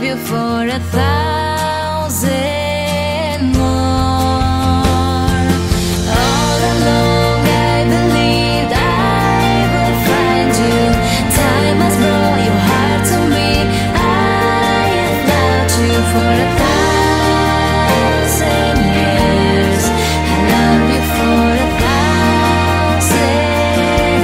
you for 1,000 more. All along I believed I would find you. Time has brought your heart to me. I have loved you for 1,000 years. I love you for 1,000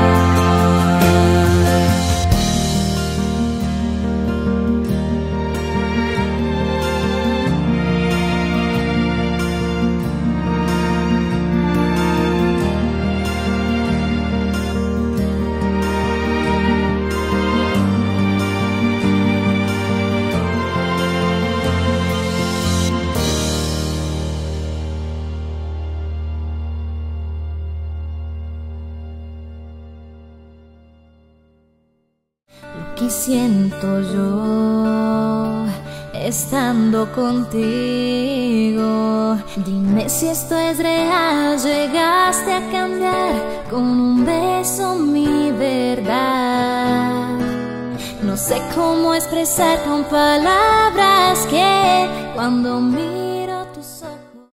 que siento yo estando contigo. Dime si esto es real. Llegaste a cambiar con un beso mi verdad. No sé cómo expresar con palabras que cuando miro tus ojos